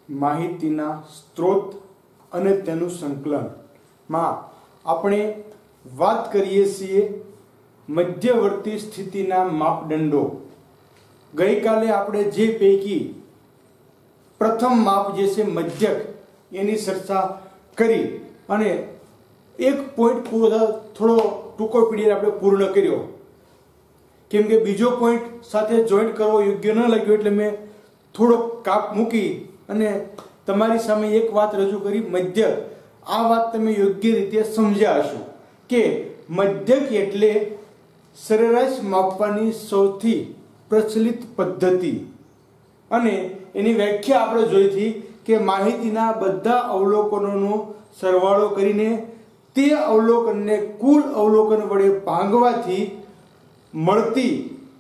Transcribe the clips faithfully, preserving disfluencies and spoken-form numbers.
માહિતીના સ્ત્રોત અને તેનું સંકલનમાં આપણે વાત કરીએ છીએ મધ્યવર્તી સ્થિતિના માપદંડો. ગઈકાલે આપણે જે પૈકી પ્રથમ માપ જે છે મધ્યક એની ચર્ચા કરી અને એક પોઈન્ટ પૂરો થોડો ટૂંકો પીરિયડ આપણે પૂર્ણ કર્યો, કેમ કે બીજો પોઈન્ટ સાથે જોઈન્ટ કરવો યોગ્ય ન લાગ્યો એટલે મેં થોડો કાપ મૂકી અને તમારી સામે એક વાત રજૂ કરી મધ્યક. આ વાત તમે યોગ્ય રીતે સમજ્યા હશો કે મધ્યક એટલે સરેરાશ માપવાની સૌથી પ્રચલિત પદ્ધતિ, અને એની વ્યાખ્યા આપણે જોઈ હતી કે માહિતીના બધા અવલોકનોનો સરવાળો કરીને તે અવલોકનને કુલ અવલોકન વડે ભાંગવાથી મળતી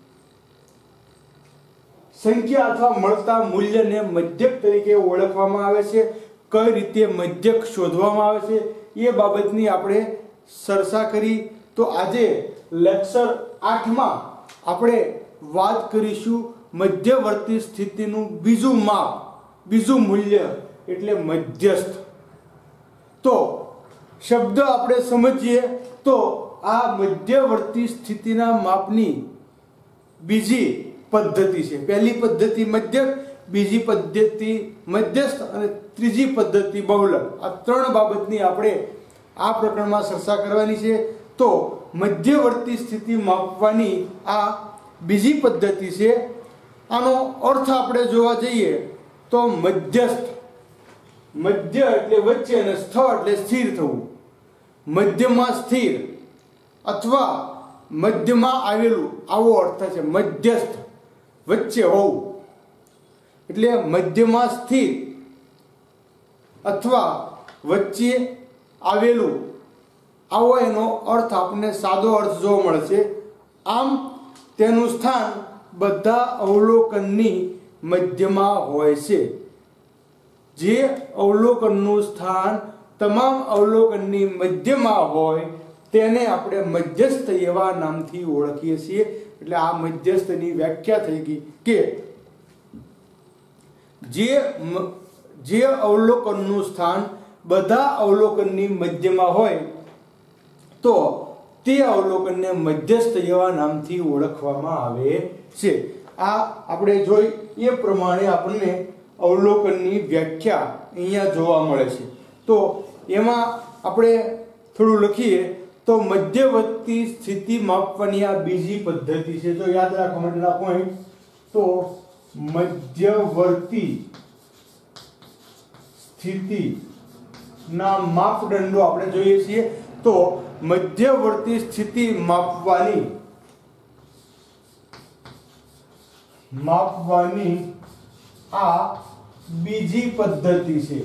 સંખ્યા અથવા મળતા મૂલ્યને મધ્યક તરીકે ઓળખવામાં આવે છે. કઈ રીતે મધ્યક શોધવામાં આવે છે એ બાબતની આપણે ચર્ચા કરી. તો આજે લેક્ચર આઠ માં આપણે વાત કરીશું મધ્યવર્તી સ્થિતિનું બીજું માપ, બીજું મૂલ્ય એટલે મધ્યસ્થ. તો શબ્દ આપણે સમજીએ તો આ મધ્યવર્તી સ્થિતિના માપની બીજી પદ્ધતિ છે. પહેલી પદ્ધતિ મધ્યક, બીજી પદ્ધતિ મધ્યસ્થ અને ત્રીજી પદ્ધતિ બહુલક. આ ત્રણ બાબતની આપણે આ પ્રકરણમાં ચર્ચા કરવાની છે. તો મધ્યવર્તી સ્થિતિ માપવાની આ બીજી પદ્ધતિ છે. આનો અર્થ આપણે જોવા જઈએ તો મધ્યસ્થ, મધ્ય એટલે વચ્ચે અને સ્થ એટલે સ્થિર થવું. મધ્યમાં સ્થિર અથવા મધ્યમાં આવેલું આવો અર્થ છે. મધ્યસ્થ વચ્ચે હોવું એટલે મધ્યમાં સ્થિર અથવા વચ્ચે આવેલું, આવો એનો અર્થ આપણને સાદો અર્થ જોવા મળશે. આમ તેનું સ્થાન બધા અવલોકનની મધ્યમાં હોય છે. જે અવલોકનનું સ્થાન તમામ અવલોકનની મધ્યમાં હોય તેને આપણે મધ્યસ્થ એવા નામથી ઓળખીએ છીએ. એટલે આ મધ્યસ્થની વ્યાખ્યા થઈ ગઈ કે જે જે અવલોકનનું સ્થાન બધા અવલોકનની મધ્યમાં હોય તો તે અવલોકનને મધ્યસ્થ એવા નામથી ઓળખવામાં આવે છે. આ આપણે જોઈ એ પ્રમાણે આપણને અવલોકનની વ્યાખ્યા અહીંયા જોવા મળે છે. તો એમાં આપણે થોડું લખીએ તો મધ્યવર્તી સ્થિતિ માપવાની આ બીજી પદ્ધતિ છે. તો યાદ રાખવા માટેના પોઈન્ટ તો મધ્યવર્તી સ્થિતિ ના માપદંડો આપણે જોઈએ છીએ. તો મધ્યવર્તી સ્થિતિ માપવાની માપવાની આ બીજી પદ્ધતિ છે.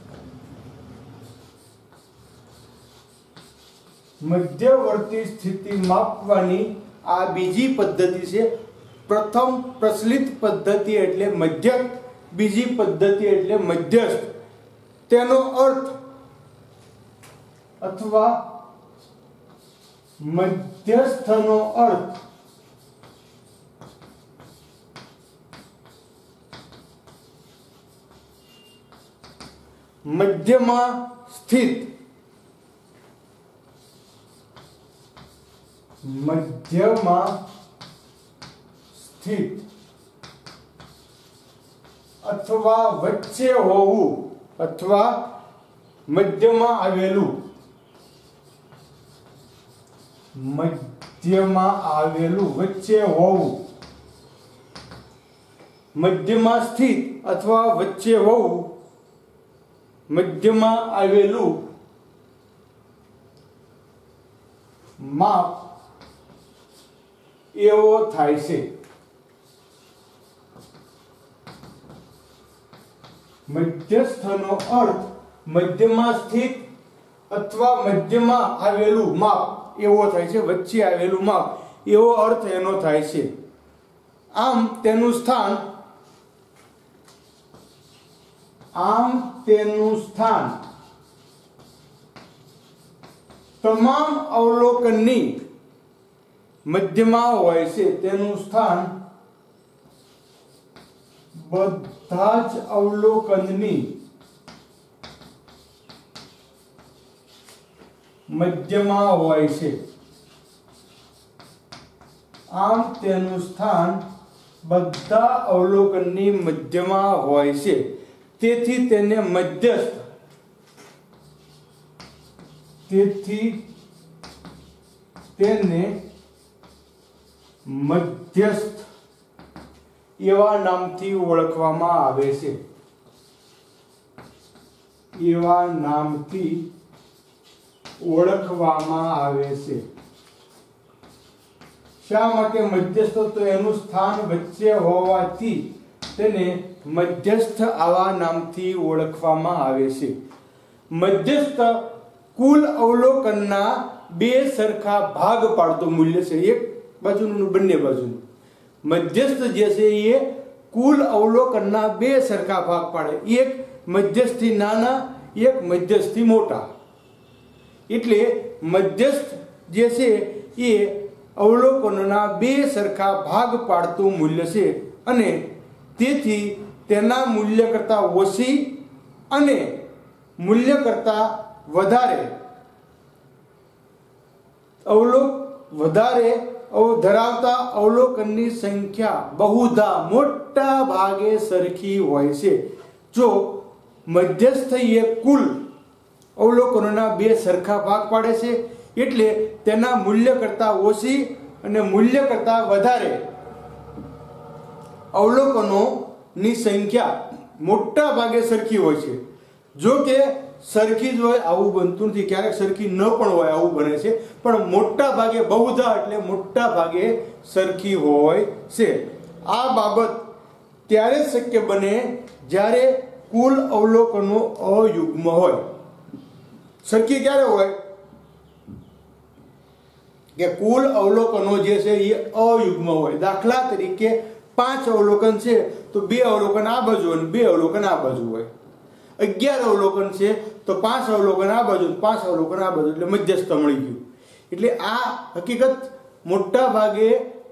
મધ્યવર્તી સ્થિતિ માપવાની આ બીજી પદ્ધતિ છે. પ્રથમ પ્રચલિત પદ્ધતિ એટલે મધ્યક, બીજી પદ્ધતિ એટલે મધ્યસ્થ. તેનો અર્થ અથવા મધ્યસ્થનો અર્થ મધ્યમાં સ્થિત, મધ્યમાં સ્થિત અથવા વચ્ચે હોવું અથવા મધ્યમાં આવેલું, મધ્યમાં આવેલું વચ્ચે હોવું, મધ્યમાં સ્થિત અથવા વચ્ચે હોવું, મધ્યમાં આવેલું માપ એવો થાય છે. મધ્યસ્થનો અર્થ મધ્યમાં સ્થિત અથવા મધ્યમાં આવેલું માપ એવો થાય છે, વચ્ચે આવેલું માપ એવો અર્થ એનો થાય છે. આમ તેનું સ્થાન આમ તેનું સ્થાન તમામ અવલોકનની મધ્યમાં હોય છે. તેનું સ્થાન બધા જ અવલોકનની મધ્યમાં હોય છે, આમ તેનું સ્થાન બધા અવલોકનની મધ્યમાં હોય છે, તેથી તેને મધ્યસ્થ તેથી તેને મધ્યસ્થ એવા નામથી ઓળખવામાં આવે છે એવા નામથી ઓળખવામાં આવે છે શા માટે મધ્યસ્થ? તો એનું સ્થાન વચ્ચે હોવાથી તેને મધ્યસ્થ આવા નામથી ઓળખવામાં આવે છે. મધ્યસ્થ કુલ અવલોકનના બે સરખા ભાગ પાડતું મૂલ્ય છે, એક બાજુનું બંને બાજુનું. મધ્યસ્થ જે છે એ કુલ અવલોકનના બે સરખા ભાગ પાડે, એક મધ્યસ્થથી નાના, એક મધ્યસ્થથી મોટા. એટલે મધ્યસ્થ જે છે એ અવલોકનોના બે સરખા ભાગ પાડતું મૂલ્ય છે અને તેથી તેના મૂલ્ય કરતા ઓછી અને મૂલ્ય કરતા વધારે અવલોક વધારે ધરાવતા અવલોકનની સંખ્યા બહુધા મોટા ભાગે સરખી હોય છે. જો મધ્યસ્થ એ કુલ અવલોકનોના બે સરખા ભાગ પાડે છે એટલે તેના મૂલ્ય કરતા ઓછી અને મૂલ્ય કરતા વધારે અવલોકનોની સંખ્યા મોટા ભાગે સરખી હોય છે. જો કે સરખી જ હોય આવું બનતું નથી, ક્યારેક સરખી ન પણ હોય આવું બને છે, પણ મોટા ભાગે બહુધા એટલે મોટા ભાગે સરખી હોય છે. આ બાબત ત્યારે જ શક્ય બને જ્યારે કુલ અવલોકનો અયુગ્મ હોય. સરખી ક્યારે હોય કે કુલ અવલોકનો જે છે એ અયુગ્મ હોય. દાખલા તરીકે પાંચ અવલોકન છે તો બે અવલોકન આ બાજુ અને બે અવલોકન આ બાજુ હોય. અગિયાર અવલોકન છે તો પાંચ અવલોકન આ બાજુ, પાંચ અવલોકન આ બાજુ, એટલે મધ્યસ્થ મળી ગયું. એટલે આ હકીકત મોટા ભાગે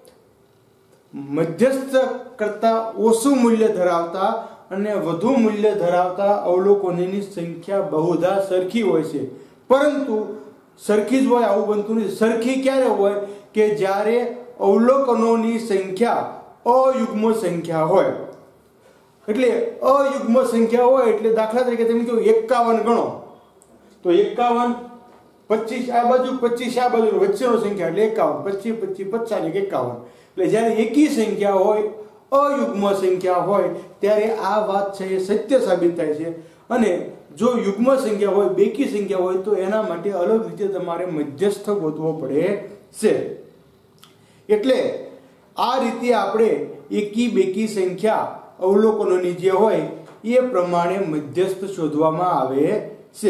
મધ્યસ્થ કરતા ઓછું મૂલ્ય ધરાવતા અને વધુ મૂલ્ય ધરાવતા અવલોકનોની સંખ્યા બહુધા સરખી હોય છે. પરંતુ સરખી જ હોય આવું બનતું નથી. સરખી ક્યારે હોય કે જ્યારે અવલોકનોની સંખ્યા અયુગ્મ સંખ્યા હોય. એટલે અયુગ્મ સંખ્યા હોય એટલે દાખલા તરીકે તમે કહો એકાવન ગણો તો એકાવન પચીસ આ બાજુ, પચીસ આ બાજુ, વચ્ચેનો સંખ્યા એટલે એકાવન, પચીસ પચીસ પચાસ એકાવન. એટલે જ્યારે એકી સંખ્યા હોય, અયુગ્મ સંખ્યા હોય ત્યારે આ વાત છે એ સત્ય સાબિત થાય છે. અને જો યુગ્મ સંખ્યા હોય, બેકી સંખ્યા હોય તો એના માટે અલગ રીતે તમારે મધ્યસ્થ ગોતવો પડે છે. એટલે આ રીતે આપણે એકી બેકી સંખ્યા અવલોકનોની જે હોય એ પ્રમાણે મધ્યસ્થ શોધવામાં આવે છે.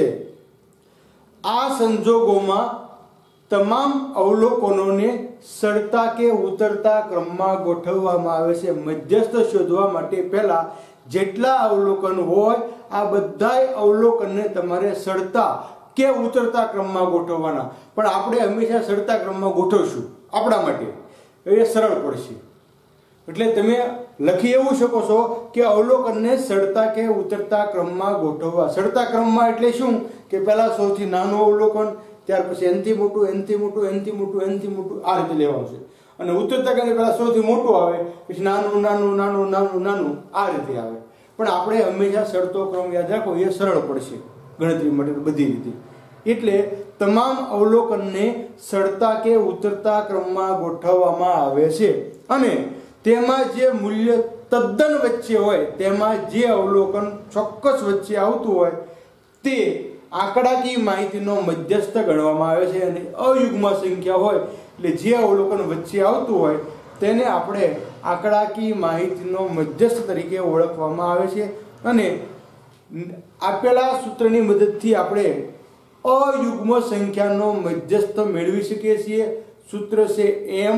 આ સંજોગોમાં તમામ અવલોકનોને સડતા કે ઉતરતા ક્રમમાં ગોઠવવામાં આવે છે. મધ્યસ્થ શોધવા માટે પહેલા જેટલા અવલોકન હોય આ બધાય અવલોકનને તમારે સડતા કે ઉતરતા ક્રમમાં ગોઠવવાના. પણ આપણે હંમેશા સડતા ક્રમમાં ગોઠવશું આપણા માટે, એ સરળ પડશે. એટલે તમે લખી એવું શકો છો કે અવલોકનને સડતા કે ઉતરતા ક્રમમાં ગોઠવવા. સડતા ક્રમમાં એટલે શું કે પહેલા સૌથી નાનું અવલોકન, ત્યાર પછી એનથી મોટું, એનથી મોટું, એનથી મોટું, એનથી મોટું, આ રીતે લેવાનું છે. અને ઉતરતા ક્રમે પહેલા સૌથી મોટું આવે, પછી નાનું નાનું નાનું નાનું નાનું આ રીતે આવે. પણ આપણે હંમેશા સડતો ક્રમ યાદ રાખો, એ સરળ પડશે ગણતરી માટે બધી રીતે. એટલે તમામ અવલોકનને સડતા કે ઉતરતા ક્રમમાં ગોઠવવામાં આવે છે અને તેમાં જે મૂલ્ય તદ્દન વચ્ચે હોય, તેમાં જે અવલોકન ચોક્કસ વચ્ચે આવતું હોય તે આંકડાકીય માહિતીનો મધ્યસ્થ ગણવામાં આવે છે. અને અયુગ્મ સંખ્યા હોય એટલે જે અવલોકન વચ્ચે આવતું હોય તેને આપણે આંકડાકીય માહિતીનો મધ્યસ્થ તરીકે ઓળખવામાં આવે છે. અને આપેલા સૂત્રની મદદથી આપણે અયુગ્મ સંખ્યાનો મધ્યસ્થ મેળવી શકીએ છીએ. સૂત્ર છે એમ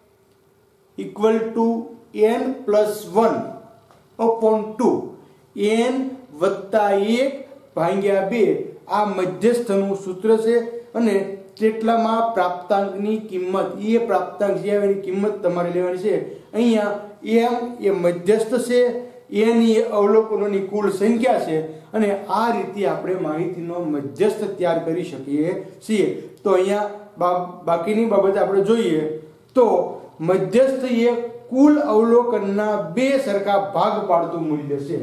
equal to n plus one upon two n વત્તા એક ભાગ્યા બે આ મધ્યસ્થનું સૂત્ર છે. અને તેટલામાં પ્રાપ્તાંકની કિંમત, એ પ્રાપ્તાંક જે આવે એની કિંમત તમારે લેવાની છે. અહીંયા એમ એ મધ્યસ્થ છે, એન એ અવલોકનોની કુલ સંખ્યા છે અને આ રીતે આપણે માહિતીનો મધ્યસ્થ તૈયાર કરી શકીએ છીએ. તો અહીંયા બાકીની બાબત આપણે જોઈએ તો મધ્યસ્થ એ કુલ અવલોકનના બે સરખા ભાગ પાડતું મૂલ્ય છે.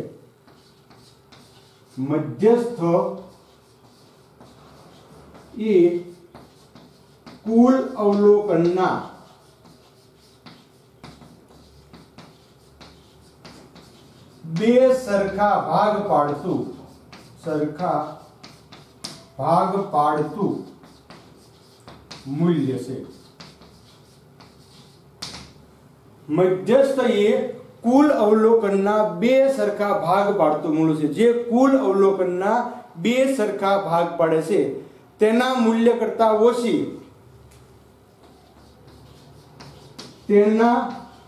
મધ્યસ્થ એ કુલ અવલોકનના બે સરખા ભાગ પાડતું સરખા ભાગ પાડતું મૂલ્ય છે. મધ્યસ્થ એ કુલ અવલોકનના બે સરખા ભાગ પાડતું મૂલ્ય છે. જે કુલ અવલોકનના બે સરખા ભાગ પાડે છે તેના મૂલ્ય કરતા ઓછી તેના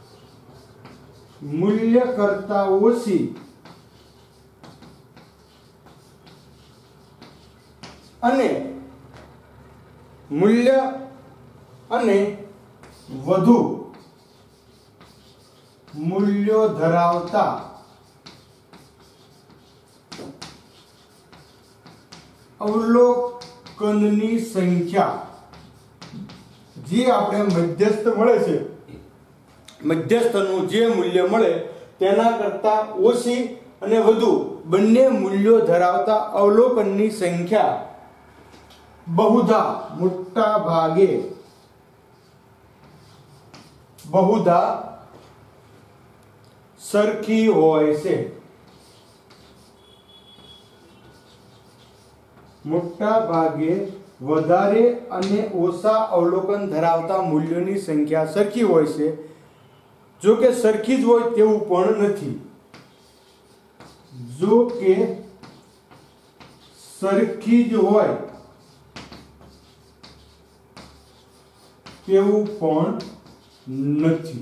મૂલ્ય કરતા ઓછી અને મૂલ્ય અને વધુ મૂલ્યો ધરાવતા અવલોકનની સંખ્યા જે આપણે મધ્યસ્થ મળે છે મધ્યસ્થનું જે મૂલ્ય મળે તેના કરતા ઓછી અને વધુ બંને મૂલ્યો ધરાવતા અવલોકનની સંખ્યા બહુધા મોટા ભાગે બહુધા સરખી હોય છે. મોટા ભાગે વધારે અને ઓછા અવલોકન ધરાવતા મૂલ્યોની સંખ્યા સરખી હોય છે. જો કે સરખી જ હોય તેવું પણ નથી. જો કે સરખી જ હોય તેવું પણ નથી.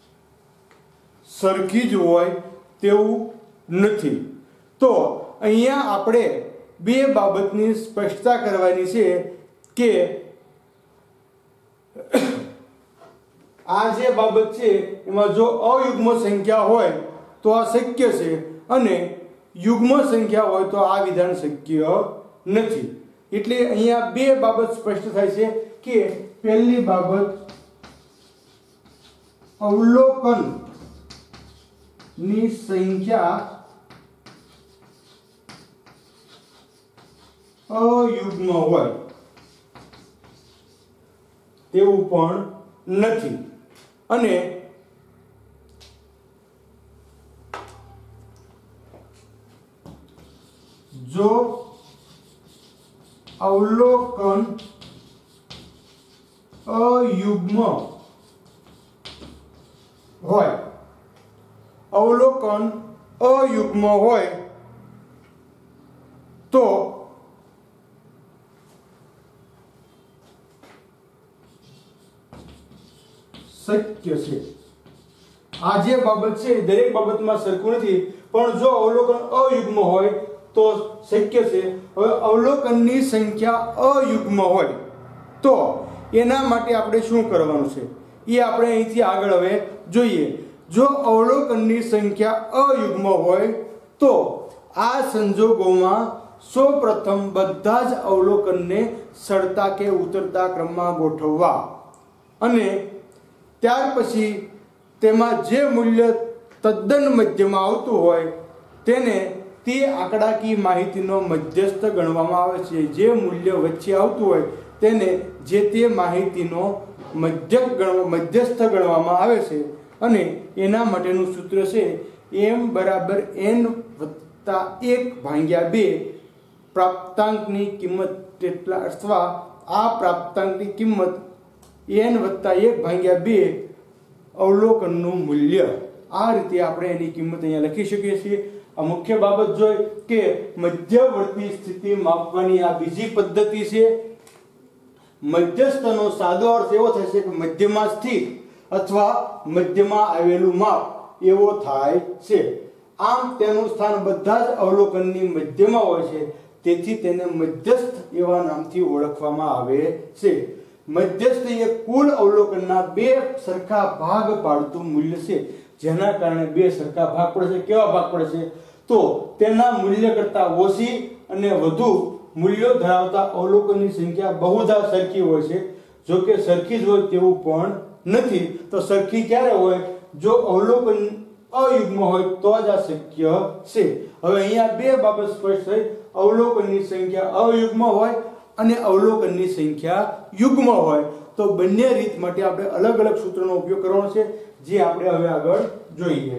સરખી જ હોય તેવું નથી. તો અહીંયા આપણે બે બાબતની સ્પષ્ટતા કરવાની છે કે આ જે બાબત છે એમાં જો અયુગ્મ સંખ્યા હોય તો આ શક્ય છે અને યુગ્મ સંખ્યા હોય તો આ વિધાન શક્ય નથી. એટલે અહીંયા બે બાબત સ્પષ્ટ થાય છે કે પહેલી બાબત અવલોકન ની સંખ્યા અયુગ્મ હોય તેવું પણ નથી. અને જો અવલોકન અયુગ્મ હોય અવલોકન અયુગ્મ હોય તો શક્ય છે. આ જે બાબત છે દરેક બાબતમાં સરખું નથી પણ જો અવલોકન અયુગ્મ હોય તો શક્ય છે. હવે અવલોકનની સંખ્યા અયુગ્મ હોય તો એના માટે આપણે શું કરવાનું છે એ આપણે અહીંથી આગળ હવે જોઈએ. જો અવલોકનની સંખ્યા અયુગ્મ હોય તો આ સંજોગોમાં સૌપ્રથમ બધા જ અવલોકનને ચડતા કે ઉતરતા ક્રમમાં ગોઠવવા અને ત્યાર પછી તેમાં જે મૂલ્ય તદ્દન મધ્યમાં આવતું હોય તેને તે આંકડાકીય માહિતીનો મધ્યસ્થ ગણવામાં આવે છે. જે મૂલ્ય વચ્ચે આવતું હોય તેને જે તે માહિતીનો મધ્યક ગણવા મધ્યસ્થ ગણવામાં આવે છે અને એના માટેનું સૂત્ર છે એમ બરાબર એન વત્તા એક ભાગ્યા બે પ્રાપ્તાંકની કિંમત તેટલા અથવા આ પ્રાપ્તાંકની કિંમત એન વત્તા એક ભાગ્યા બે અવલોકનનું મૂલ્ય. આ રીતે આપણે એની કિંમત અહીંયા લખી શકીએ છીએ. આ મુખ્ય બાબત જોઈ કે મધ્યવર્તી સ્થિતિ માપવાની આ બીજી પદ્ધતિ છે. મધ્યસ્થનો સાદો અર્થ એવો થશે કે મધ્યમાં સ્થિત અથવા મધ્યમાં આવેલું માપ એવો થાય છે. આમ તેનું સ્થાન બધા જ અવલોકનની મધ્યમાં હોય છે તેથી તેને મધ્યસ્થ એવા નામથી ઓળખવામાં આવે છે. મધ્યસ્થ એ કુલ અવલોકનના બે સરખા ભાગ પાડતું મૂલ્ય છે. જેના કારણે બે સરખા ભાગ પડે છે। કેવા ભાગ પડે છે? તો તેના મૂલ્ય કરતા ઓછી અને વધુ મૂલ્યો ધરાવતા અવલોકનની સંખ્યા બહુધા સરખી હોય છે। જો કે સરખી જ હોય તેવું પણ નથી। તો સરખી ક્યારે હોય? જો અવલોકન અયુગ્મ હોય તો જ આ શક્ય છે। હવે અહીંયા બે બાબત સ્પષ્ટ થઈ। અવલોકનની સંખ્યા અયુગ્મ હોય અને અવલોકનની સંખ્યા યુગ્મ હોય। તો બંને રીત માટે આપણે અલગ અલગ સૂત્રનો ઉપયોગ કરવાનો છે, જે આપણે હવે આગળ જોઈએ।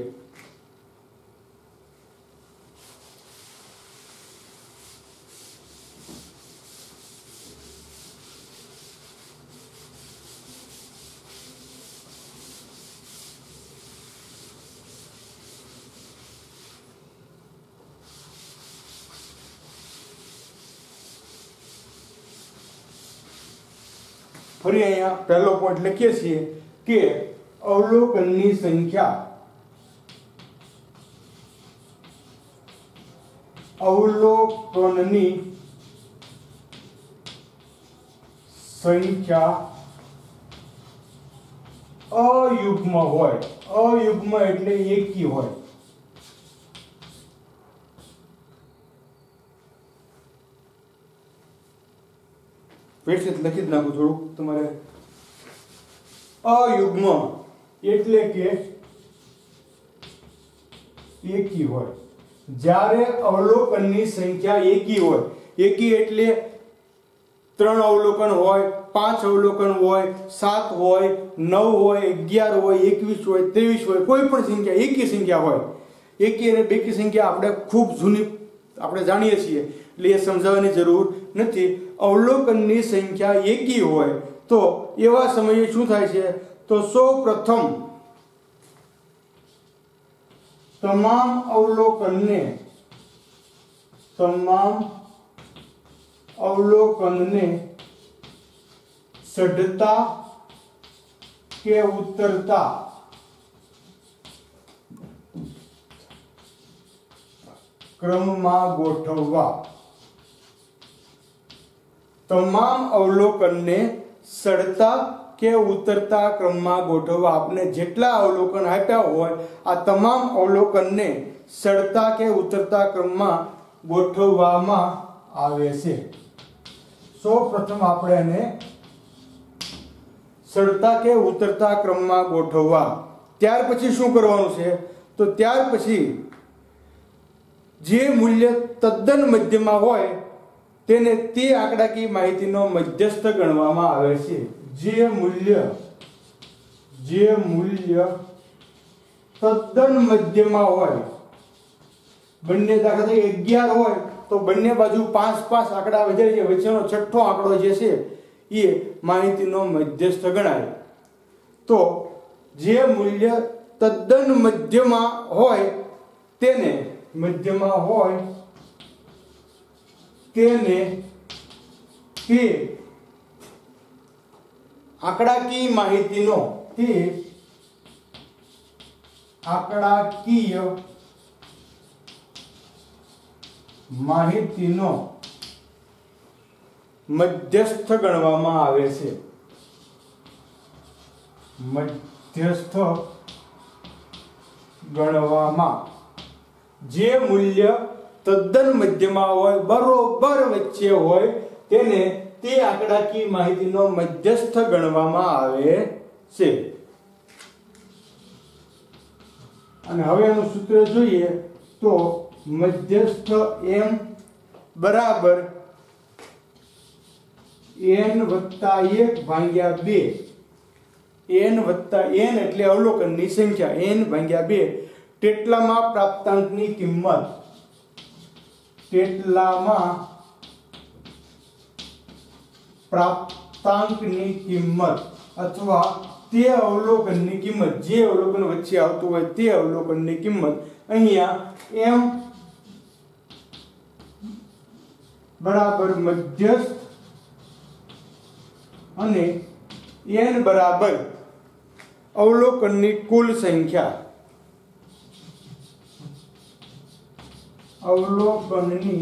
ફરી અહીંયા પહેલો પોઈન્ટ લખીએ છીએ કે અવલોકનની સંખ્યા અવલોકનની સંખ્યા અયુગ્મ હોય। અયુગ્મ એટલે એકી હોય। વ્યવસ્થિત લખી જ નાખું થોડું તમારે। અયુગ્મ એટલે કે એકી હોય। જ્યારે અવલોકનની સંખ્યા એકી હોય, એકી એટલે ત્રણ અવલોકન હોય, પાંચ અવલોકન હોય, સાત હોય, નવ હોય, અગિયાર હોય, એકવીસ હોય, ત્રેવીસ હોય, કોઈ પણ સંખ્યા એકી સંખ્યા હોય। એકી અને બેકી સંખ્યા આપણે ખૂબ જૂની આપણે જાણીએ છીએ, એટલે એ સમજાવવાની જરૂર નથી। અવલોકનની સંખ્યા એકી હોય તો એવા સમયે શું થાય છે? તો સૌ પ્રથમ તમામ અવલોકનને તમામ અવલોકનને ચઢતા કે ઉતરતા ક્રમમાં ગોઠવવા। તમામ અવલોકનને ચડતા કે ઉતરતા ક્રમમાં ગોઠવવા। આપણે જેટલા અવલોકન આપ્યા હોય આ તમામ અવલોકનને ચડતા કે ઉતરતા ક્રમમાં ગોઠવવામાં આવે છે। સૌ પ્રથમ આપણે એને ચડતા કે ઉતરતા ક્રમમાં ગોઠવવા। ત્યાર પછી શું કરવાનું છે? તો ત્યાર પછી જે મૂલ્ય તદ્દન મધ્યમાં હોય તેને તે આંકડાકીય માહિતીનો મધ્યસ્થ ગણવામાં આવે છે। જે મૂલ્ય જે મૂલ્ય તદ્દન મધ્યમાં હોય, બંને દાખલા તરીકે અગિયાર હોય તો બંને બાજુ પાંચ પાંચ આંકડા વધે છે, વચ્ચેનો છઠ્ઠો આંકડો જે છે એ માહિતીનો મધ્યસ્થ ગણાય। તો જે મૂલ્ય તદ્દન મધ્યમાં હોય તેને મધ્યમાં હોય તેને તે આંકડાકીય માહિતીનો તે આંકડાકીય માહિતીનો મધ્યસ્થ ગણવામાં આવે છે। મધ્યસ્થ ગણવામાં જે મૂલ્ય તદ્દન મધ્યમાં હોય, બરોબર વચ્ચે હોય તેને તે આંકડાકીય માહિતીનો મધ્યસ્થ ગણવામાં આવે છે। અને હવે એનું સૂત્ર જોઈએ તો મધ્યસ્થ m બરાબર n વત્તા એક ભાગ્યા બે। n વત્તા n એટલે અવલોકનની સંખ્યા, n ભાગ્યા બે તેટલામાં પ્રાપ્તાંકની કિંમત તેટલામાં પ્રાપ્તાંકની કિંમત અથવા તે અવલોકનની કિંમત, જે અવલોકન વચ્ચે આવતું હોય તે અવલોકનની કિંમત। અહીંયા m બરાબર મધ્યસ્થ અને n બરાબર અવલોકનની કુલ સંખ્યા। અવલોકનની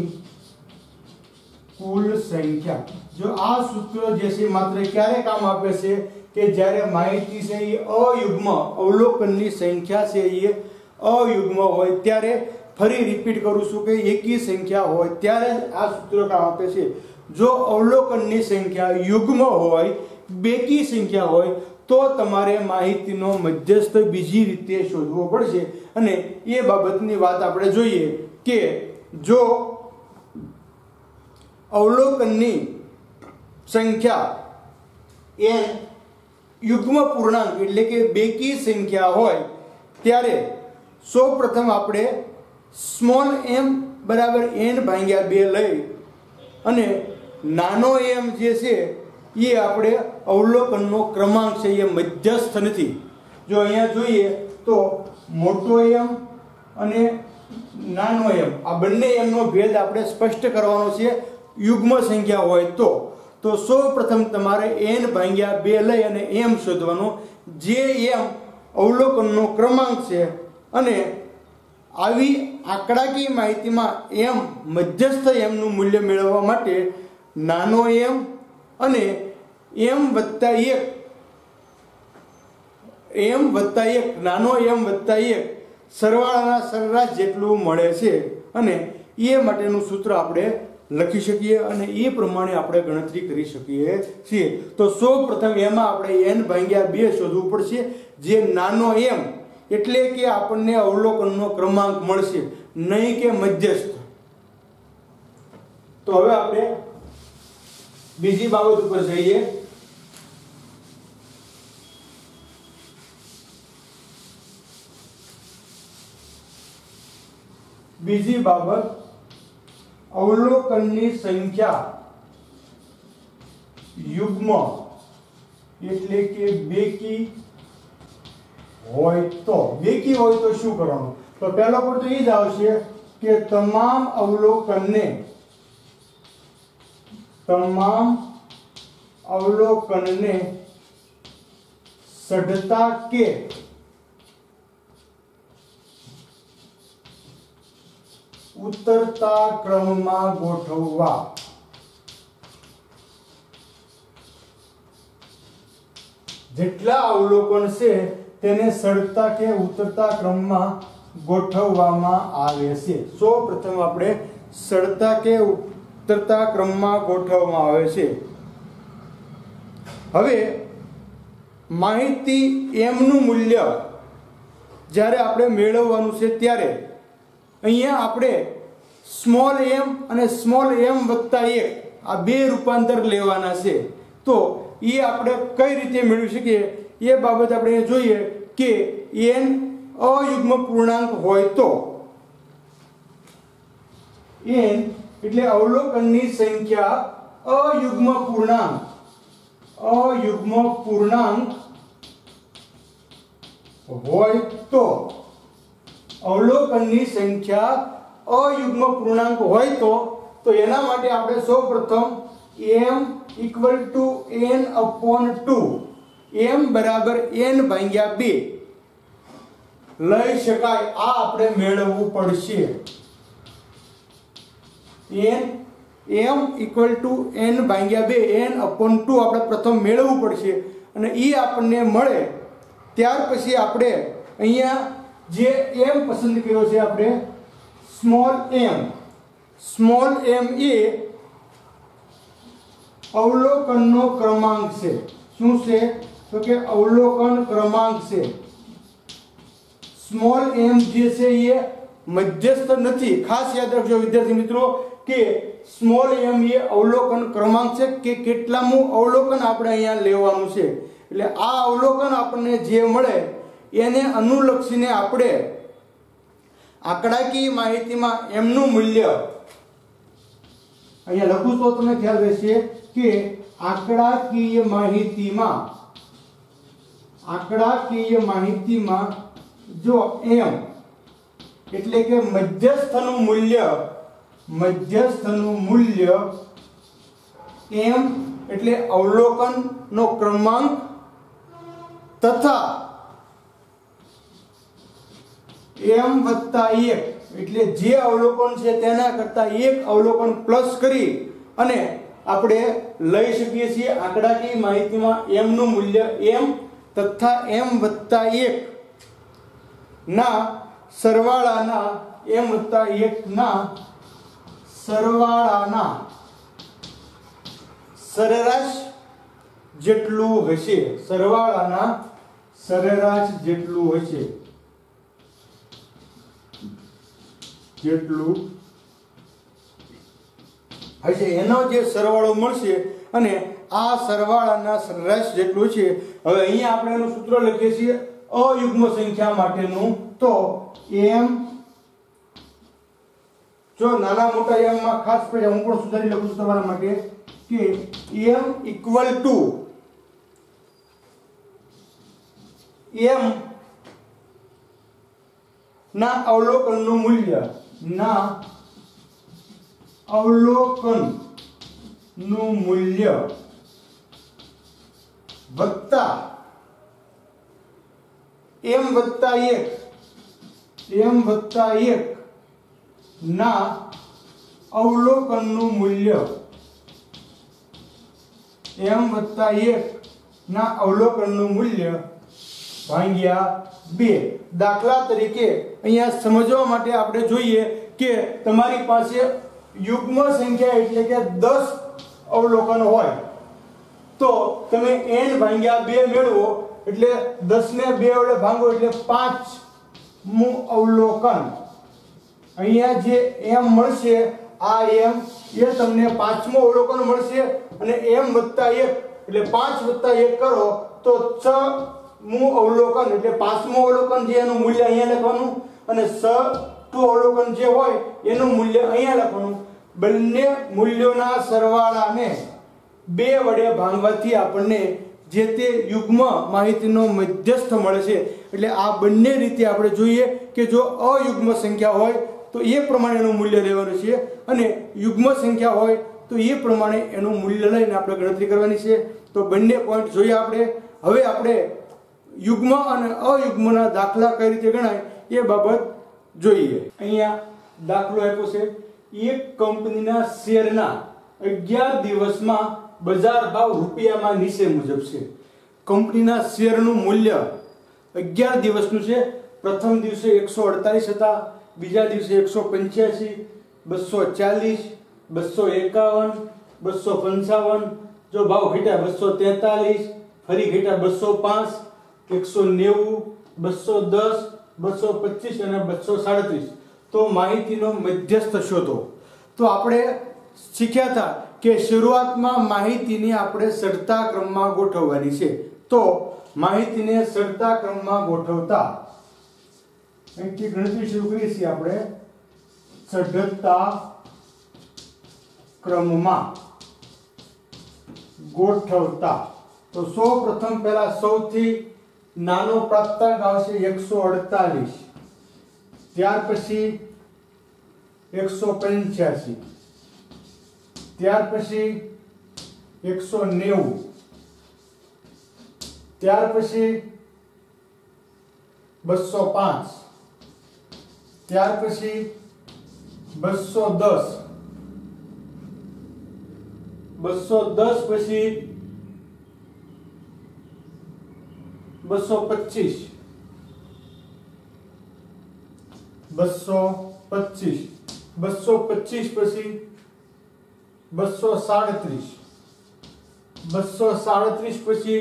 કુલ સંખ્યા। જો આ સૂત્ર જે છે માત્ર ક્યારે કામ આપે છે? કે જ્યારે માહિતી છે એ અયુગ્મ અવલોકનની સંખ્યા છે એ અયુગ્મ હોય ત્યારે ફરી રિપીટ કરું છું કે એકી સંખ્યા હોય ત્યારે આ સૂત્ર કામ આપે છે. જો અવલોકનની સંખ્યા યુગ્મ હોય, બેકી સંખ્યા હોય, તો તમારે માહિતીનો મધ્યસ્થ બીજી રીતે શોધવો પડશે. અને એ બાબતની વાત આપણે જોઈએ કે જો અવલોકનની સંખ્યા એ યુગ્મ પૂર્ણાંક એટલે કે બેકી સંખ્યા હોય ત્યારે સૌપ્રથમ આપણે સ્મોલ એમ બરાબર એન ભાગ્યા બે લઈ અને નાનો એમ જે છે એ આપણે અવલોકનનો ક્રમાંક છે, એ મધ્યસ્થ નથી. જો અહીંયા જોઈએ તો મોટો એમ અને નાનો એમ આ બંને એમનો ભેદ આપણે સ્પષ્ટ કરવાનો છે યુગ્મ સંખ્યા હોય તો. તો સૌ પ્રથમ તમારે એન ભાગ્યા બે લઈ અને એમ શોધવાનો, જે એમ અવલોકનનો ક્રમાંક છે. અને આવી આંકડાકીય માહિતીમાં એમ મધ્યસ્થ એમનું મૂલ્ય મેળવવા માટે નાનો એમ અને એમ વત્તા એક એમ વત્તા એક નાનો એમ વત્તા એક સરવાળાના સરેરાશ જેટલું મળે છે. અને એ માટેનું સૂત્ર આપણે લખી શકીએ અને એ પ્રમાણે આપણે ગણતરી કરી શકીએ છીએ. તો સૌ પ્રથમ એમાં આપણે એન ભાગ્યા બે શોધવું પડશે, જે નાનો એમ એટલે કે આપણને અવલોકનનો ક્રમાંક મળશે, નહીં કે મધ્યસ્થ. તો હવે આપણે બીજી બાબત ઉપર જઈએ. બીજી બાબત અવલોકનની સંખ્યા યુગ્મ એટલે કે બેકી હોય તો. બેકી હોય તો શું કરવાનું? તો પહેલો પર તો એ જ આવશે કે તમામ અવલોકનને તમામ અવલોકનને સડતા કે ઉતરતા ક્રમમાં ગોઠવવા. જેટલા અવલોકન છે તેને સડતા કે ઉતરતા ક્રમમાં ગોઠવવામાં આવે છે. સૌ પ્રથમ આપણે સડતા કે ઉતરતા ક્રમમાં ગોઠવવામાં આવે છે. હવે માહિતી એમ નું મૂલ્ય જ્યારે આપણે મેળવવાનું છે ત્યારે અહીંયા આપણે સ્મોલ એમ અને સ્મોલ એમ વત્તા એક આ બે રૂપાંતર લેવાના છે. તો એ આપણે કઈ રીતે મેળવી શકીએ એ બાબત આપણે જોઈએ કે એન અયુગ્મ પૂર્ણાંક હોય તો એન એટલે અવલોકનની સંખ્યા અયુગ્મ પૂર્ણાંક અયુગ્મ પૂર્ણાંક હોય તો અવલોકનની સંખ્યા અયુગ્મ પૂર્ણાંક હોય તો તો એના માટે આપણે સૌપ્રથમ m equal to n upon two m બરાબર n ભાગ્યા બે લઈ શકાય. આ આપણે મેળવવું પડશે. n m equal to n ભાગ્યા બે n અપોન ટુ આપણે પ્રથમ મેળવવું પડશે. અને એ આપણને મળે ત્યાર પછી આપણે અહીંયા જે m પસંદ કર્યો છે આપણે સ્મોલ m સ્મોલ m એ અવલોકનનો ક્રમાંક છે. શું છે? તો કે અવલોકન ક્રમાંક છે. સ્મોલ m જે છે એ મધ્યસ્થ નથી. ખાસ યાદ રાખજો વિદ્યાર્થી મિત્રો કે સ્મોલ m એ અવલોકન ક્રમાંક છે કે કેટલામું અવલોકન આપણે અહીંયા લેવાનું છે. એટલે આ અવલોકન આપણને જે મળે એને અનુલક્ષીને આપણે આંકડાકીય માહિતીમાં એમનું મૂલ્ય અહીંયા લખું તો તમને ખ્યાલ રહેશે કે આંકડાકીય માહિતીમાં આંકડાકીય માહિતીમાં જો એમ એટલે કે મધ્યસ્થનું મૂલ્ય મધ્યસ્થનું મૂલ્ય એમ એટલે અવલોકનનો ક્રમાંક તથા એમ વત્તા એક એટલે જે અવલોકન છે તેના કરતા એક અવલોકન પ્લસ કરી અને આપણે લઈ શકીએ છીએ આંકડાકીય માહિતીમાં m નું મૂલ્ય m તથા m વત્તા એક ના સરવાળાના m વત્તા એક ના સરવાળાના સરેરાશ જેટલું હશે સરવાળાના સરેરાશ જેટલું હશે જેટલું હશે એનો જે સરવાળો મળશે અને આ સરવાળાના સરેરાશ જેટલું છે. હવે અહીંયા આપણે એનું સૂત્ર લખીએ છીએ અયુગ્મ સંખ્યા માટેનું. તો m જો નાના મોટા m માં ખાસ પડે હું પણ સુધારી લખું છું તમારા માટે કે m ઇક્વલ ટુ m ના અવલોકનનું મૂલ્ય ના અવલોકન નું મૂલ્ય વત્તા m વત્તા એક m વત્તા એક ના અવલોકન નું મૂલ્ય m વત્તા એક ના અવલોકન નું મૂલ્ય ભાગ્યા બે. દાખલા તરીકે અહીંયા સમજવા માટે આપણે જોઈએ કે તમારી પાસે યુગ્મ સંખ્યા એટલે કે દસ અવલોકન હોય તો તમે n ભાગ્યા બે મેળવો એટલે દસ ને બે વડે ભાગો એટલે પાંચ મું અવલોકન. અહીંયા જે m મળશે આ m એ તમને પાંચમો અવલોકન મળશે અને m વત્તા એક એટલે પાંચ વત્તા એક કરો તો છ મું અવલોકન એટલે પાંચમો અવલોકન જે એનું મૂલ્ય અહીંયા લખવાનું અને સ ટુ અવલોકન જે હોય એનું મૂલ્ય અહીંયા લખવાનું. બંને મૂલ્યોના સરવાળાને બે વડે ભાગવાથી આપણને જે તે યુગ્મ માહિતીનો મધ્યસ્થ મળે છે. એટલે આ બંને રીતે આપણે જોઈએ કે જો અયુગ્મ સંખ્યા હોય તો એ પ્રમાણેનું મૂલ્ય લેવાનું છે અને યુગ્મ સંખ્યા હોય તો એ પ્રમાણે એનું મૂલ્ય લઈને આપણે ગણતરી કરવાની છે. તો બંને પોઈન્ટ જોઈએ આપણે. હવે આપણે યુગ્મ અને અયુગ્મના દાખલા કઈ રીતે ગણાય એ બાબત જોઈએ. અહીંયા દાખલો આપ્યો છે એક કંપનીના શેરના અગિયાર દિવસમાં બજાર ભાવ રૂપિયામાં નીચે મુજબ છે. કંપનીના શેરનું મૂલ્ય અગિયાર દિવસનું છે. પ્રથમ દિવસે એકસો અડતાલીસ હતા, બીજા દિવસે એકસો પંચ્યાસી, બસો ચાલીસ, બસો એકાવન, બસો પંચાવન, જો ભાવ ઘટ્યા બસો તેતાલીસ, ફરી ઘટ્યા બસો પાંચ, એકસો નેવું, બસો દસ, બસો પચીસ અને બસો સાડત્રીસ. તો માહિતીનો મધ્યસ્થ શોધો. તો આપણે શીખ્યા હતા કે શરૂઆતમાં માહિતીને આપણે ચડતા ક્રમમાં ગોઠવવાની છે. તો માહિતીને ચડતા ક્રમમાં ગોઠવતા અહીંથી ગણતરી શરૂ કરીએ છીએ આપણે ચડતા ક્રમમાં ગોઠવતા. તો સૌ પ્રથમ પહેલા સૌથી નાનો પ્રાપ્તાંક આવશે એકસો અડતાલીસ, ત્યાર પછી એકસો પંચ્યાસી, ત્યાર પછી એકસો નેવું, ત્યાર પછી બસો પાંચ, ત્યાર પછી બસો દસ, બસો દસ પછી બસો પચીસ, બસો પચીસ, બસો પચીસ પછી બસો સાડત્રીસ, બસો સાડત્રીસ પછી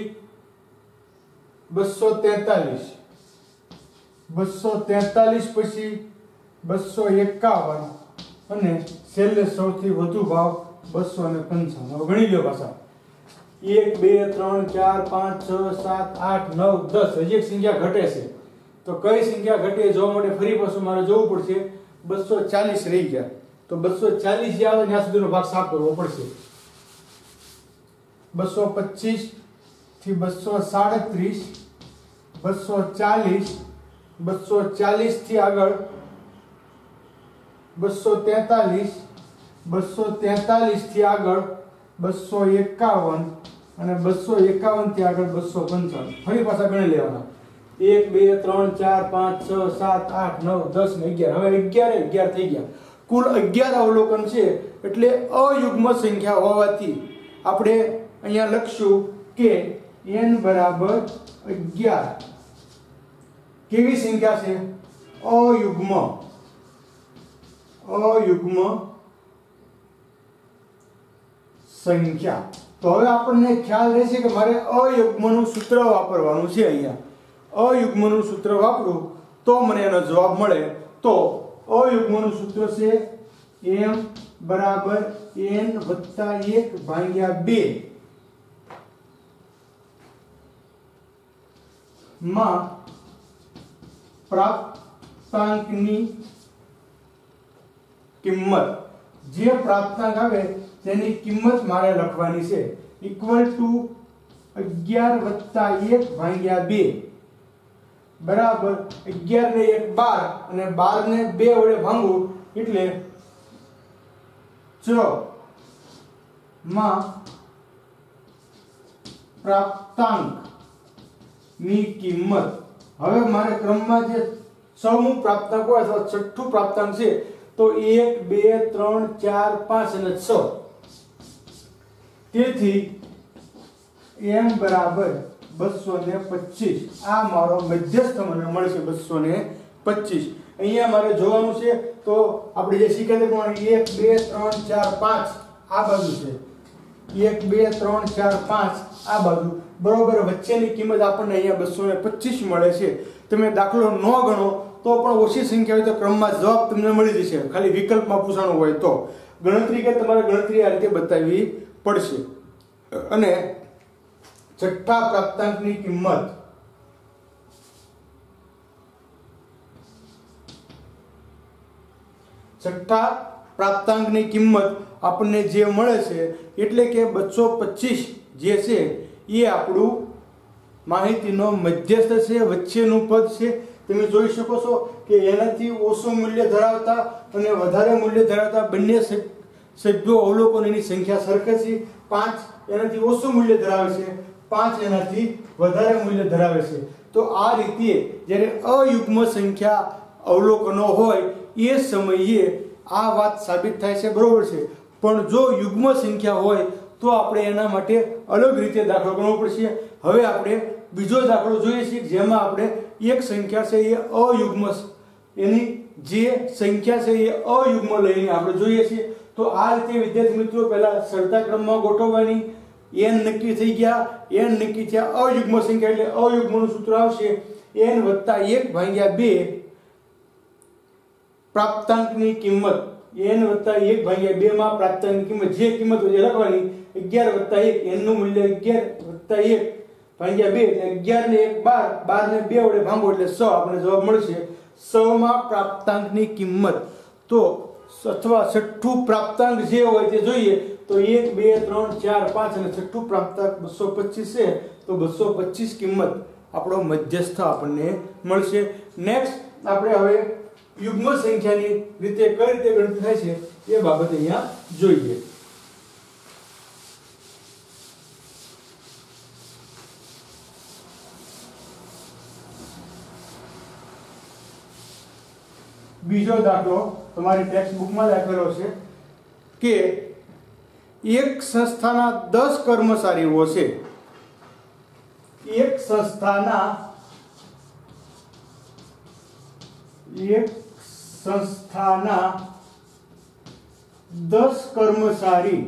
બસો તેતાલીસ, બસો તેતાલીસ પછી બસો એકાવન અને છેલ્લે સૌથી વધુ ભાવ બસો ને પંચાવન. હવે ગણી લો પાછા એક બે ત્રણ ચાર પાંચ છ સાત આઠ નવ દસ. હજી એક સંખ્યા ઘટે છે તો કઈ સંખ્યા ઘટે જોવા માટે ફરી પાછું મારે જોવું પડશે. બસો ચાલીસ રહી ગયા તો બસો ચાલીસ જે આવે ત્યાં સુધીનો ભાગ સાફ કરવો પડશે. બસો પચીસ થી બસો સાડત્રીસ, બસો ચાલીસ, બસો ચાલીસ થી આગળ બસો તેતાલીસ, બસો તેતાલીસ થી આગળ બસો એકાવન અને બસો એકાવન થી આગળ બસો પંચાવન. ફરી પાછા ગણી લેવાના એક બે ત્રણ ચાર પાંચ છ સાત આઠ નવ દસ ને અગિયાર. હવે અગિયાર અગિયાર થઈ ગયા. કુલ અગિયાર અવલોકન છે એટલે અયુગ્મ સંખ્યા હોવાથી આપણે અહીંયા લખશું કે n બરાબર અગિયાર કેવી સંખ્યા છે? અયુગ્મ અયુગ્મ સંખ્યા. તો હવે આપણને ખ્યાલ રહેશે કે મારે અયુગ્મનું સૂત્ર વાપરવાનું છે. અહીંયા અયુગ્મનું સૂત્ર વાપરું તો મને એનો જવાબ મળે. તો અયુગ્મનું સૂત્ર છે m બરાબર n વત્તા એક ભાગ્યા બે માં પ્રાપ્તાંકની કિંમત, જે પ્રાપ્તાંક આવે તેની કિંમત મારે લખવાની છે, ઇક્વલ ટુ અગિયાર વત્તા એક ભાગ્યા બે બરાબર અગિયાર ને એક બાર અને બાર ને બે વડે ભાંગવું એટલે ચ માં પ્રાપ્તાંક ની કિંમત. હવે મારે ક્રમમાં જે છમું પ્રાપ્તાંક હોય અથવા છઠ્ઠું પ્રાપ્તાંક છે તો એક બે ત્રણ ચાર પાંચ અને છ. તેથી m બરાબર બસો ને પચીસ. આ મારો મધ્યસ્થ મને મળશે બસો ને પચીસ. અહીંયા મારે જોવાનું છે તો આપણે જે શીખ્યા પ્રમાણે એક બે ત્રણ ચાર પાંચ આ બાજુ છે, એક બે ત્રણ ચાર પાંચ આ બાજુ બરોબર વચ્ચેની કિંમત આપણને અહીંયા બસો ને પચીસ મળે છે. તમે દાખલો ન ગણો તો પણ ઓછી સંખ્યા હોય તો ક્રમમાં જવાબ તમને મળી જશે, ખાલી વિકલ્પમાં પૂછવાનું હોય તો. ગણતરી કે તમારે ગણતરી આ રીતે બતાવવી પડશે. અને છઠ્ઠા પ્રાપ્તાંકની કિંમત છઠ્ઠા પ્રાપ્તાંકની કિંમત આપણને જે મળે છે એટલે કે બસો પચીસ જે છે એ આપણું માહિતીનો મધ્યસ્થ છે, વચ્ચેનું પદ છે. તમે જોઈ શકો છો કે એનાથી ઓછું મૂલ્ય ધરાવતા અને વધારે મૂલ્ય ધરાવતા બંને સભ્યો અવલોકનોની સંખ્યા સરખી છે. પાંચ એનાથી ઓછું મૂલ્ય ધરાવે છે, પાંચ એનાથી વધારે મૂલ્ય ધરાવે છે. તો આ રીતે જ્યારે અયુગ્મ સંખ્યા અવલોકનો હોય એ સમયે આ વાત સાબિત થાય છે, બરોબર છે. પણ જો યુગ્મ સંખ્યા હોય તો આપણે એના માટે અલગ રીતે દાખલો ગણવો પડશે. હવે આપણે બીજો દાખલો જોઈએ છીએ જેમાં આપણે એક સંખ્યા છે એ અયુગ્મ, એની જે સંખ્યા છે એ અયુગ્મ લઈને આપણે જોઈએ છીએ. તો આ રીતે વિદ્યાર્થી મિત્રો પહેલા સરતા ક્રમમાં ગોઠવવાની. n નક્કી થઈ ગયા, n નક્કી થયા, અયુગ્મ સંખ્યા એટલે અયુગ્મનું સૂત્ર આવશે n વત્તા એક ભાગ્યા બે પ્રાપ્તાંકની કિંમત. n વત્તા એક ભાગ્યા બે માં પ્રાપ્તાંકની કિંમત જે કિંમત હોય એ લખવાની. અગિયાર વત્તા એક n નું મૂલ્ય અગિયાર વત્તા એક ભાગ્યા બે એટલે અગિયાર ને એક બાર, બાર ને બે વડે ભાંગો એટલે સો આપણે જવાબ મળશે. સો માં પ્રાપ્તાંકની કિંમત તો અથવા છઠ્ઠું પ્રાપ્તાંક જે હોય તે જોઈએ તો એક બે ત્રણ ચાર પાંચ અને છઠ્ઠું પ્રાપ્તાંક બસો પચીસ છે તો બસો પચીસ કિંમત આપણો મધ્યસ્થ આપણને મળશે. નેક્સ્ટ આપણે હવે યુગ્મ સંખ્યાની રીતે કઈ રીતે ગણતરી થાય છે એ બાબત અહીંયા જોઈએ. બીજો દાખલો તમારી ટેક્સ્ટ બુકમાં લખેલો છે કે એક સંસ્થાના દસ કર્મચારીઓ છે. એક સંસ્થાના એક સંસ્થાના દસ કર્મચારી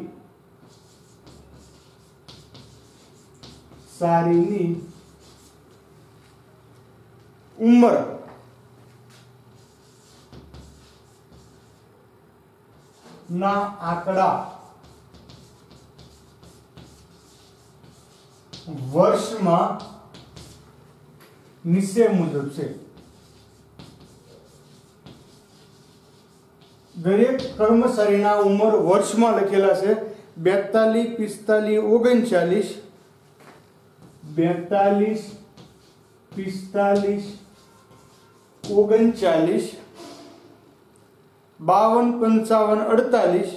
સારીની ઉંમર ના આંકડા વર્ષમાં નીચે મુજબ છે. દરેક કર્મચારીના ઉંમર વર્ષમાં લખેલા છે બેતાલીસ પિસ્તાલીસ ઓગણચાલીસ બેતાલીસ પિસ્તાલીસ ઓગણચાલીસ બાવન પંચાવન અડતાલીસ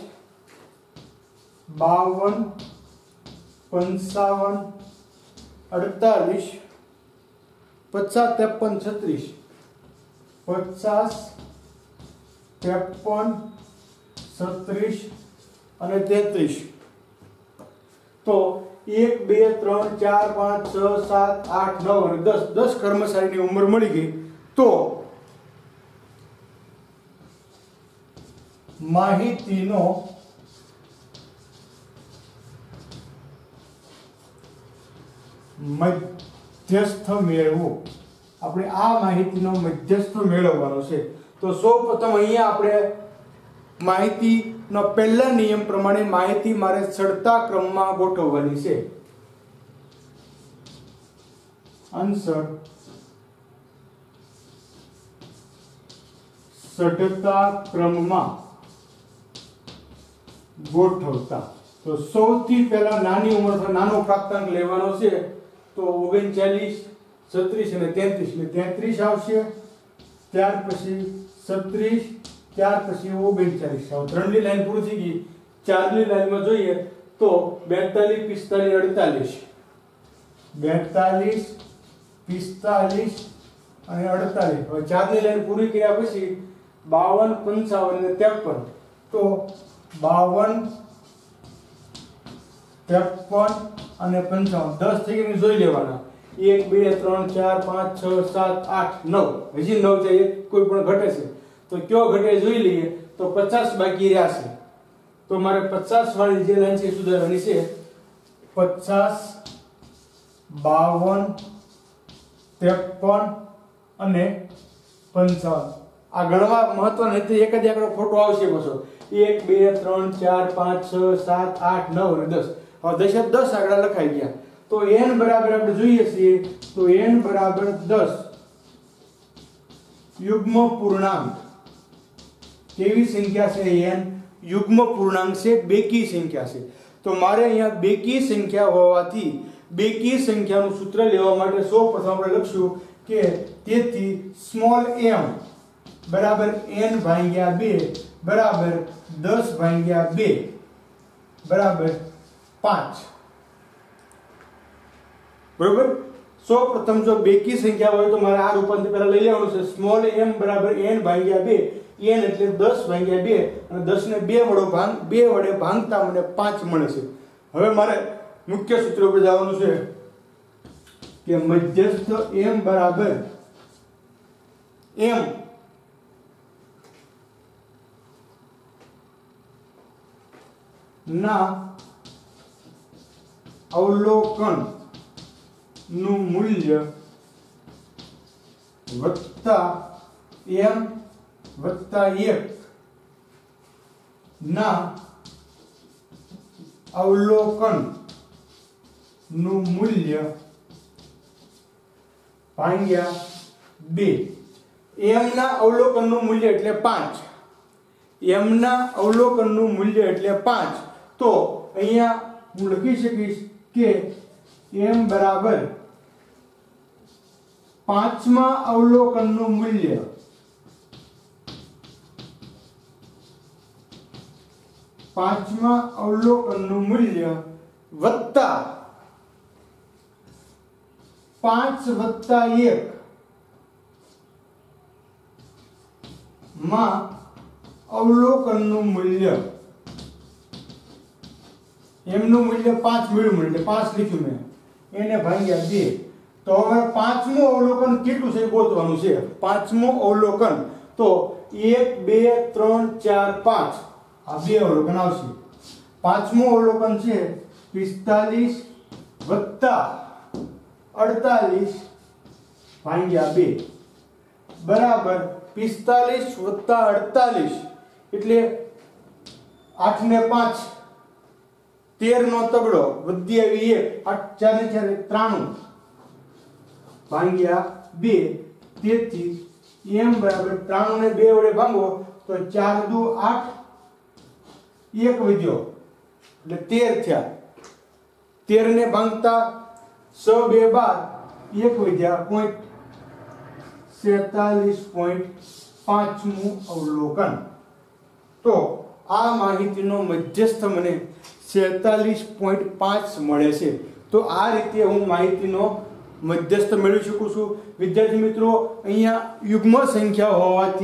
બાવન પંચાવન અડતાલીસ પચાસ ત્રેપન છત્રીસ પચાસ ત્રેપન છત્રીસ અને તેત્રીસ. તો એક બે ત્રણ ચાર પાંચ છ સાત આઠ નવ અને દસ દસ કર્મચારીની ઉંમર મળી ગઈ. તો માહિતીનો મધ્યસ્થ મેળવો. આપણે આ માહિતીનો મધ્યસ્થ મેળવવાનો છે. તો સૌપ્રથમ અહીંયા આપણે માહિતીનો પહેલા નિયમ પ્રમાણે માહિતી મારે ચડતા ક્રમમાં ગોઠવવાની છે. આન્સર ચડતા ક્રમમાં ગોઠવતા. તો સૌથી પહેલા નાની ઉંમર નાનો પ્રાપ્તાંક લેવાનો છે. તો ઓગણચાલીસ, છત્રીસ અને તેત્રીસ. એટલે તેત્રીસ આવશે, ત્યાર પછી છત્રીસ, ત્યાર પછી ઓગણચાલીસ. હવે ત્રણની લાઈન પૂરી થઈ ગઈ. ચારની લાઈનમાં જોઈએ તો બેતાલીસ, પિસ્તાલીસ, અડતાલીસ. બેતાલીસ, પિસ્તાલીસ અને અડતાલીસ. હવે ચારની લાઈન પૂરી કર્યા પછી બાવન, પંચાવન અને ત્રેપન. તો બાવન, ત્રેપન અને પંચાવન. દસ થઈ ગઈ જોઈ લેવાના. એક બે ત્રણ ચાર પાંચ છ સાત આઠ નવ. હજી નવ છે, એક કોઈ પણ ઘટે છે તો કયો ઘટે જોઈ લઈએ. તો પચાસ બાકી રહ્યા છે. તો મારે પચાસ વાળી જે લાઈન છે સુધારવાની છે. પચાસ, બાવન, ત્રેપન અને પંચાવન. આ ગણવા મહત્વનું નથી, એક જ આંકડો ખોટો આવશે પાછો. એક બે ત્રણ ચાર પાંચ છ સાત આઠ નવ અને દસ. હવે દસે દસ આંકડા લખાઈ ગયા. તો n બરાબર આપણે જોઈએ છીએ તો n બરાબર દસ યુગ્મ પૂર્ણાંક. કેવી સંખ્યા છે n? યુગ્મ પૂર્ણાંક છે, બેકી સંખ્યા છે. તો મારે અહીંયા બેકી સંખ્યા હોવાથી બેકી સંખ્યાનું સૂત્ર લેવા માટે સૌપ્રથમ આપણે લખશું કે તેથી સ્મોલ m બરાબર n ભાગ્યા બે બરાબર દસ ભાગ્યા બે બરાબર પાંચ. બરોબર. સૌપ્રથમ જો બેકી સંખ્યા હોય તો મારે આ રૂપાંતર પહેલા લઈ લેવાનું છે. સ્મોલ m બરાબર n ભાગ્યા બે. n એટલે દસ ભાગ્યા બે અને દસ ને બે વડે ભાંગ બે વડે ભાંગતા મને પાંચ મળે છે. હવે મારે મુખ્ય સૂત્ર પર જવાનું છે કે મધ્યસ્થ m બરાબર m ના અવલોકન નું મૂલ્ય વત્તા m વત્તા એક ના અવલોકન નું મૂલ્ય ભાગ્યા બે. m ના અવલોકન નું મૂલ્ય એટલે પાંચ. m ના અવલોકન નું મૂલ્ય એટલે પાંચ. તો અહીંયા હું લખી શકીશ કે m બરાબર પાંચમા અવલોકન નું મૂલ્ય પાંચમા અવલોકન નું મૂલ્ય વત્તા પાંચ વત્તા એક માં અવલોકન નું મૂલ્ય. એમનું મૂલ્ય પાંચ મળ્યું એટલે પાંચ લખ્યું મેં, એને ભાગ્યા બે. તો હવે પાંચમું અવલોકન કેટલું છે ગોતવાનું છે. પાંચમું અવલોકન તો એક બે ત્રણ ચાર પાંચ આ બે અવલોકન આવશે. પાંચમું અવલોકન છે પિસ્તાલીસ વત્તા અડતાલીસ ભાગ્યા બે બરાબર પિસ્તાલીસ વત્તા અડતાલીસ એટલે આઠ ને પાંચ તેર નો તગડો વધી આવી એક આઠ ચાર ને ચાર ત્રાણું ભાગ્યા બે. તેથી m બરાબર ત્રાણું ને બે વડે ભાંગો તો ચાર દુ આઠ, એક વધ્યો એટલે તેર થયા. તેર ને ભાંગતા છ બે બાર, એક વધ્યા પોઈન્ટ સેતાલીસ પોઈન્ટ પાંચમું અવલોકન. તો આ માહિતીનો મધ્યસ્થ મને સેતાલીસ પોઈન્ટ પાંચ મળે છે. તો આ રીતે હું માહિતીનો મધ્યસ્થ મેળવી શકું છું. વિદ્યાર્થી મિત્રો, અહીંયા યુગ્મ સંખ્યા હોવાથી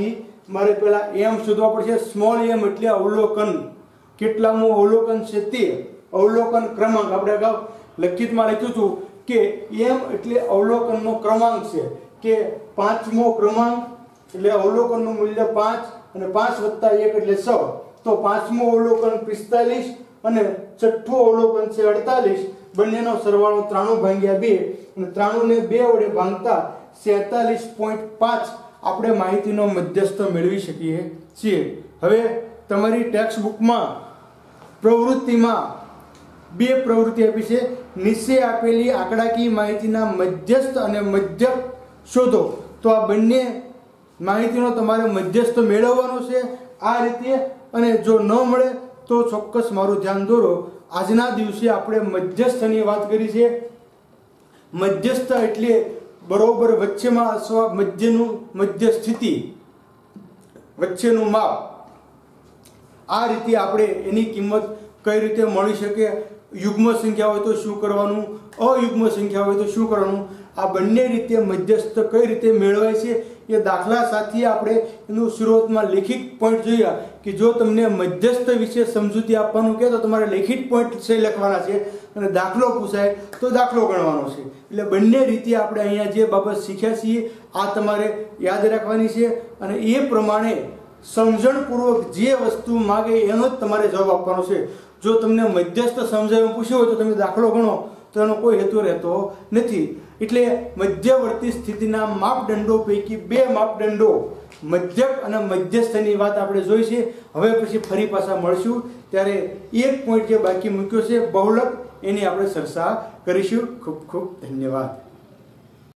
મારે પહેલા એમ શોધવા પડશે. સ્મોલ એમ એટલે અવલોકન, કેટલામું અવલોકન છે તે અવલોકન ક્રમાંક. આપણે અગાઉ લખિતમાં લખ્યું હતું કે એમ એટલે અવલોકનનો ક્રમાંક છે, કે પાંચમો ક્રમાંક એટલે અવલોકનનું મૂલ્ય પાંચ, અને પાંચ વત્તા એક એટલે છ. તો પાંચમું અવલોકન પિસ્તાલીસ અને છઠ્ઠું અવલોકન છે અડતાલીસ. બંનેનો સરવાળો ત્રાણું ભાગ્યા બે, અને ત્રાણું ને બે વડે ભાંગતા સેતાલીસ પોઈન્ટ પાંચ આપણે માહિતીનો મધ્યસ્થ મેળવી શકીએ છીએ. હવે તમારી ટેક્સ્ટ બુકમાં પ્રવૃત્તિમાં બે પ્રવૃત્તિ આપી છે. નીચે આપેલી આંકડાકીય માહિતીના મધ્યસ્થ અને મધ્યક શોધો. તો આ બંને માહિતીનો તમારે મધ્યસ્થ મેળવવાનો છે આ રીતે, અને જો ન મળે તો ચોક્કસ મારું ધ્યાન દોરો. આજના દિવસે આપણે મધ્યસ્થની વાત કરી છે. મધ્યસ્થ એટલે બરોબર વચ્ચેમાં અથવા મધ્યનું મધ્ય સ્થિતિ, વચ્ચેનું માપ. આ રીતે આપણે એની કિંમત કઈ રીતે મળી શકે, યુગ્મ સંખ્યા હોય તો શું કરવાનું, અયુગ્મ સંખ્યા હોય તો શું કરવાનું, આ બંને રીતે મધ્યસ્થ કઈ રીતે મેળવાય છે એ દાખલા સાથે આપણે એનું શરૂઆતમાં લેખિત પોઈન્ટ જોયા કે જો તમને મધ્યસ્થ વિશે સમજૂતી આપવાનું કહે તો તમારે લેખિત પોઈન્ટ છે લખવાના છે, અને દાખલો પૂછાય તો દાખલો ગણવાનો છે. એટલે બંને રીતે આપણે અહીંયા જે બાબત શીખ્યા છીએ આ તમારે યાદ રાખવાની છે, અને એ પ્રમાણે સમજણપૂર્વક જે વસ્તુ માગે એનો જ તમારે જવાબ આપવાનો છે. જો તમને મધ્યસ્થ સમજાવવાનું પૂછ્યું હોય તો તમે દાખલો ગણો તો એનો કોઈ હેતુ રહેતો નથી. એટલે મધ્યવર્તી સ્થિતિના માપદંડો પૈકી બે માપદંડો મધ્યક અને મધ્યસ્થની વાત આપણે જોઈ છે. હવે પછી ફરી પાછા મળશું ત્યારે એક પોઈન્ટ જે બાકી મૂક્યો છે બહુલક, એની આપણે ચર્ચા કરીશું. ખૂબ ખૂબ ધન્યવાદ.